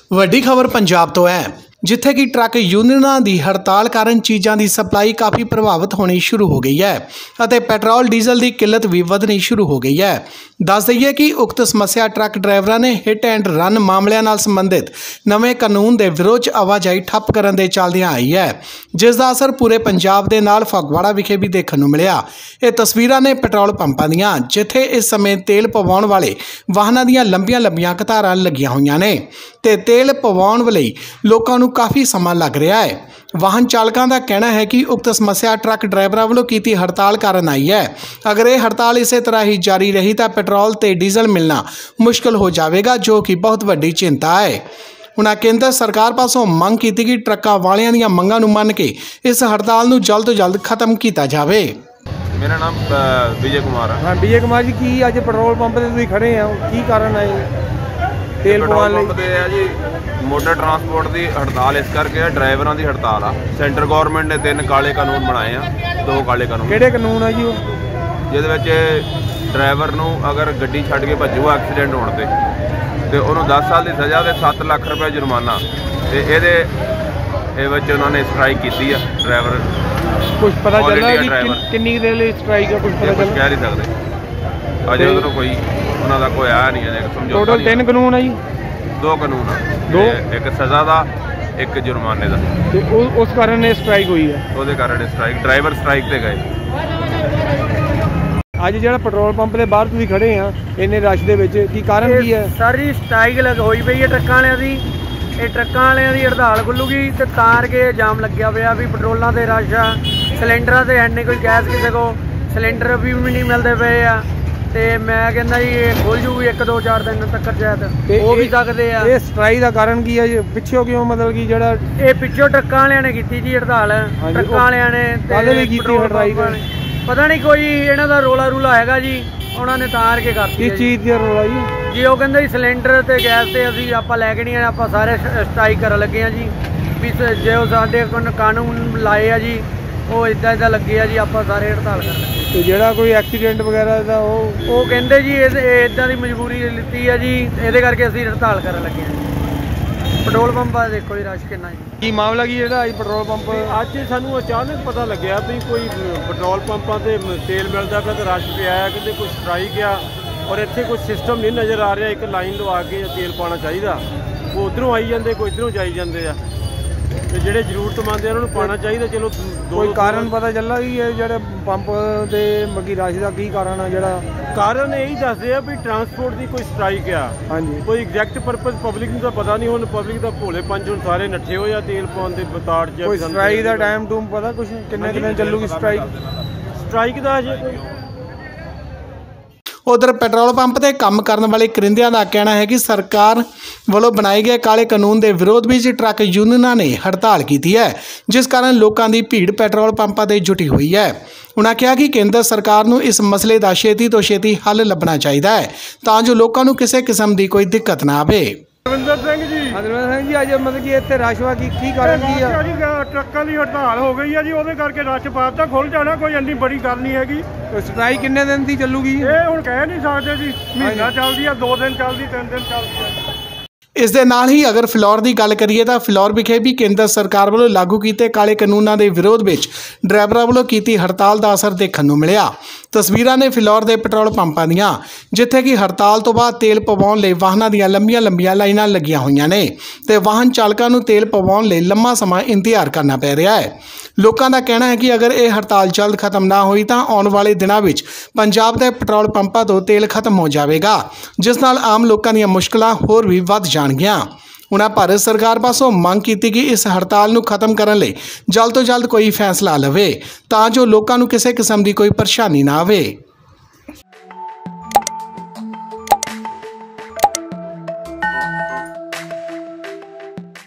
ਵੱਡੀ ਖਬਰ ਪੰਜਾਬ ਤੋਂ ਹੈ जिथे कि ट्रक यूनियनां दी हड़ताल कारण चीज़ों की सप्लाई काफ़ी प्रभावित होनी शुरू हो गई है और पेट्रोल डीजल की किल्लत भी वधनी शुरू हो गई है। दस दईए कि उक्त समस्या ट्रक ड्राइवरों ने हिट एंड रन मामलों नाल संबंधित नवे कानून के विरोध च आवाजाही ठप्प करन दे चलदियां आई है, जिसका असर पूरे पंजाब दे नाल फगवाड़ा विखे भी देखने को मिलिया। ये तस्वीरां ने पेट्रोल पंपां दियां, जिथे इस समय तेल पवाउण वाले वाहनां दियां लंबियां लंबियां कतारां लगियां होईयां ने ते तेल पवाउण लई लोकां नूं काफ़ी समा लग रहा है। वाहन चालकों का कहना है कि उक्त समस्या ट्रक ड्राइवरों वालों की हड़ताल कारण आई है। अगर ये हड़ताल इस तरह ही जारी रही तो पेट्रोल ते डीजल मिलना मुश्किल हो जाएगा, जो कि बहुत वड्डी चिंता है। उन्होंने केंद्र सरकार पासों मंग की कि ट्रकों वालियां दी मंगां नूं मन के इस हड़ताल नूं जल्द तो जल्द खत्म किया जाए। मेरा नाम विजय कुमार है। हाँ विजय कुमार जी, की अज पेट्रोल पंप ते तुसीं खड़े हैं, की कारण है? तेल पवाउण लई ते है जी मोटर ट्रांसपोर्ट की हड़ताल इस करके है, ड्राइवरों की हड़ताल आ। सेंटर गौरमेंट ने 3 काले कानून बनाए हैं, 2 काले कानून। किहड़े कानून है जी? जिहदे ड्राइवर नूं अगर गड्डी छड्ड के भज्जूगा एक्सीडेंट होने ते उन्होंने 10 साल की सज़ा ते 7 लाख रुपये जुर्माना। तो ये उन्होंने स्ट्राइक की है ड्राइवर। कुछ पता चला कि कितनी देर लिए स्ट्राइक है? कुछ पता चला? कह नहीं सकते अजे उधरों कोई उन्होंने कोई आया नहीं है। टोटल 3 कानून है जी? 2 कानून है, एक सज़ा का एक जुर्माने का। उस कारण स्ट्राइक हुई है, उसके कारण स्ट्राइक ड्राइवर स्ट्राइक पे गए। अज जो पेट्रोल पंप के बाहर तुसीं खड़े हैं इन्ने रश दे विच, की कारण की है? सारी स्ट्राइक होई पई है ट्रकां वालियां दी। ये ट्रकां वालियां दी हड़ताल खुलूगी तो तार के जाम लग्या पिया भी पेट्रोलों से रश आ, सिलेंडर से है नहीं कोई गैस किसी को, सिलेंडर भी नहीं मिलते पे आ। ते मैं कहना जी ये खुल जूगी 1-2-4 दिन तक शायद हो भी सकते हैं। ये स्ट्राइक का कारण की है? पिछों क्यों, मतलब कि जड़ा ये पिछों ट्रकां वालियां ने की जी हड़ताल, ट्रकां वालियां ने पता नहीं कोई इन्हां दा रोला रूला हैगा जी, उन्होंने तार के करती। किस चीज़ का रोला जी? जी वो कहते सिलेंडर ते गैस ते असीं आपां लैके नहीं आए, आपां सारे स्ट्राइक करन लगे हैं जी भी जो साडे कानून लाए आ जी वो इदा लगे आ जी, आपां सारे हड़ताल कर लगे। तो जो कोई एक्सीडेंट वगैरह का वो कहते जी इदा की मजबूरी लीती है जी, ये करके असीं हड़ताल कर लगे हैं। पेट्रोल पंप देखो जी रश कितना जी। की मामला की जो पेट्रोल पंप अज सानू अचानक पता लग्या भी कोई पेट्रोल पंपों से तेल मिलता पे तो रश पे आया कि कोई स्ट्राइक आ और इतने कोई सिस्टम नहीं नज़र आ रहा। एक लाइन लवा के तेल पाना चाहिए, वो उधरों आई जाते कोई इधरों जाई जाते आ, तो ਜਿਹੜੇ ਜ਼ਰੂਰਤਮੰਦ ਹੈ ਉਹਨਾਂ ਨੂੰ ਪਾਣਾ ਚਾਹੀਦਾ। ਚਲੋ ਕੋਈ ਕਾਰਨ ਪਤਾ ਚੱਲਾ ਕਿ ਇਹ ਜਿਹੜੇ ਪੰਪ ਦੇ ਮੱਗੀ ਰਸ਼ ਦਾ ਕੀ ਕਾਰਨ ਆ? ਜਿਹੜਾ ਕਾਰਨ ਇਹੀ ਦੱਸਦੇ ਆ ਵੀ ਟਰਾਂਸਪੋਰਟ ਦੀ ਕੋਈ ਸਟ੍ਰਾਈਕ ਆ। ਹਾਂਜੀ, ਕੋਈ ਐਗਜ਼ੈਕਟ ਪਰਪਸ ਪਬਲਿਕ ਨੂੰ ਤਾਂ ਪਤਾ ਨਹੀਂ। ਹੁਣ ਪਬਲਿਕ ਦਾ ਭੋਲੇ ਪੰਜ ਹੁਣ ਸਾਰੇ ਨੱਠੇ ਹੋਏ ਆ ਤੇਲ ਪਾਉਣ ਦੇ ਬਤਾੜ 'ਚ। ਕੋਈ ਸਟ੍ਰਾਈਕ ਦਾ ਟਾਈਮ ਟੂਮ ਪਤਾ ਕੁਛ ਕਿੰਨੇ ਦਿਨ ਚੱਲੂਗੀ ਸਟ੍ਰਾਈਕ ਦਾ ਅਜੇ ਕੋਈ? उधर पेट्रोल पंप ते काम करने वाले करिंदियां का कहना है कि सरकार वालों बनाए गए काले कानून के विरोध में ट्रक यूनियनां ने हड़ताल की है, जिस कारण लोगों की भीड़ पेट्रोल पंपों से जुटी हुई है। उन्होंने कहा कि केंद्र सरकार को इस मसले का छेती तो छेती हल लभना चाहिए तां जो लोगों को किसी किस्म की कोई दिक्कत ना आवे। हरविंदर सिंह जी अज मतलब कि इतने रश हुआ की कारण की है? ट्रकों की हड़ताल हो गई है जी, वो करके रश पाता खुल जाना, कोई इन्नी बड़ी गल नहीं हैगी। स्ट्राइक कितने दिन की चलूगी? ये हुण कह नहीं सकते जी, महीना चलती है, 2 दिन चलती, 3 दिन चलती है। इस दे नाल ही अगर फिलौर की गल करिए तो फिलौर विखे भी केंद्र सरकार वालों लागू किए काले कानूनों के विरोध में ड्राइवरों वालों की हड़ताल का असर देखने को मिलिया। तस्वीरां ने फिलौर के पेट्रोल पंपों दियां, जिथे कि हड़ताल तो बाद तेल पवाउण लई वाहनों दी लंबियां लंबियां लाइनां लगियां होईयां ने ते वाहन चालकों नूं तेल पवाउण लई लंबा समा इंतजार करना पै रहा है। लोगों का कहना है कि अगर ये हड़ताल जल्द खत्म ना हुई तो आने वाले दिनों में पंजाब के पेट्रोल पंपों तो तेल खत्म हो जाएगा, जिस नाल आम लोगों दी मुश्किलां होर भी वध जाणगियां। उन्होंने भारत सरकार पासों मंग की कि इस हड़ताल नूं खत्म करने लई जल्द तो जल्द कोई फैसला लवे तां जो लोगों को किसी किस्म की कोई परेशानी ना आवे।